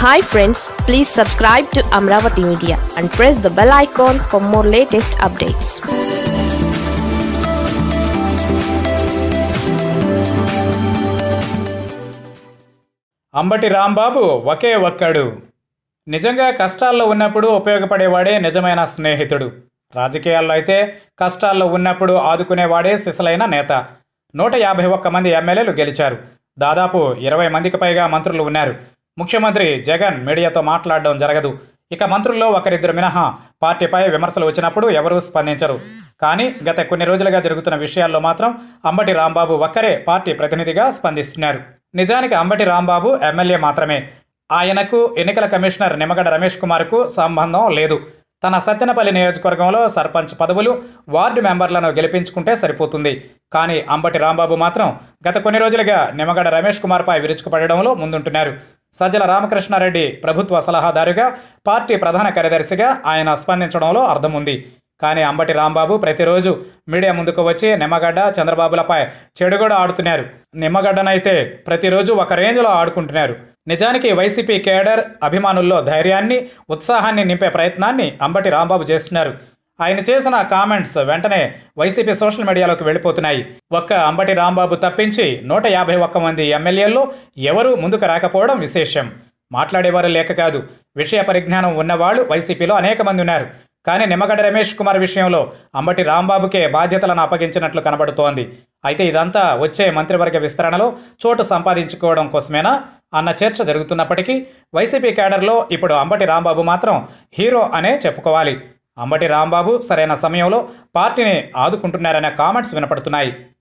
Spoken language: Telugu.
Hi friends, please subscribe to Amravati Media and press the bell icon for more latest updates. Ambati Rambabu ఒకే ఒక్కడు. నిజంగా కష్టాల్లో ఉన్నప్పుడు ఉపయోగపడేవాడే నిజమైన స్నేహితుడు. రాజకీయాల్లో అయితే కష్టాల్లో ఉన్నప్పుడు ఆదుకునేవాడే సిసలైన నేత. 151 మంది ఎమ్మెల్యేలు గెలిచారు. దాదాపు 20 మందికి పైగా మంత్రులు ఉన్నారు. ముఖ్యమంత్రి జగన్ మీడియాతో మాట్లాడడం జరగదు. ఇక మంత్రుల్లో ఒకరిద్దరు మినహా పార్టీపై విమర్శలు వచ్చినప్పుడు ఎవరూ స్పందించరు. కానీ గత కొన్ని రోజులుగా జరుగుతున్న విషయాల్లో మాత్రం అంబటి రాంబాబు ఒక్కరే పార్టీ ప్రతినిధిగా స్పందిస్తున్నారు. నిజానికి అంబటి రాంబాబు ఎమ్మెల్యే మాత్రమే. ఆయనకు ఎన్నికల కమిషనర్ నిమ్మగడ్డ రమేష్ కుమార్కు సంబంధం లేదు. తన సత్తెనపల్లి నియోజకవర్గంలో సర్పంచ్ పదవులు, వార్డు మెంబర్లను గెలిపించుకుంటే సరిపోతుంది. కానీ అంబటి రాంబాబు మాత్రం గత కొన్ని రోజులుగా నిమ్మగడ్డ రమేష్ కుమార్పై విరుచుకుపడడంలో ముందుంటున్నారు. సజ్జల రామకృష్ణారెడ్డి ప్రభుత్వ సలహాదారుగా, పార్టీ ప్రధాన కార్యదర్శిగా ఆయన స్పందించడంలో అర్థం ఉంది. కానీ అంబటి రాంబాబు ప్రతిరోజు మీడియా ముందుకు వచ్చి నిమ్మగడ్డ, చంద్రబాబులపై చెడుగొడ ఆడుతున్నారు. నిమ్మగడ్డనైతే ప్రతిరోజు ఒక రేంజ్లో ఆడుకుంటున్నారు. నిజానికి వైసీపీ కేడర్ అభిమానుల్లో ధైర్యాన్ని, ఉత్సాహాన్ని నింపే ప్రయత్నాన్ని అంబటి రాంబాబు చేస్తున్నారు. ఆయన చేసిన కామెంట్స్ వెంటనే వైసీపీ సోషల్ మీడియాలోకి వెళ్ళిపోతున్నాయి. ఒక్క అంబటి రాంబాబు తప్పించి 151 మంది ఎమ్మెల్యేల్లో ఎవరూ ముందుకు రాకపోవడం విశేషం. మాట్లాడేవారు లేక కాదు, విషయ పరిజ్ఞానం ఉన్నవాళ్ళు వైసీపీలో అనేక మంది ఉన్నారు. కానీ నిమ్మగడ్డ రమేష్ కుమార్ విషయంలో అంబటి రాంబాబుకే బాధ్యతలను అప్పగించినట్లు కనబడుతోంది. అయితే ఇదంతా వచ్చే మంత్రివర్గ విస్తరణలో చోటు సంపాదించుకోవడం కోసమేనా అన్న చర్చ జరుగుతున్నప్పటికీ వైసీపీ కేడర్లో ఇప్పుడు అంబటి రాంబాబు మాత్రం హీరో అనే చెప్పుకోవాలి. అంబటి రాంబాబు సరైన సమయంలో పార్టీని ఆదుకుంటున్నారనే కామెంట్స్ వినపడుతున్నాయి.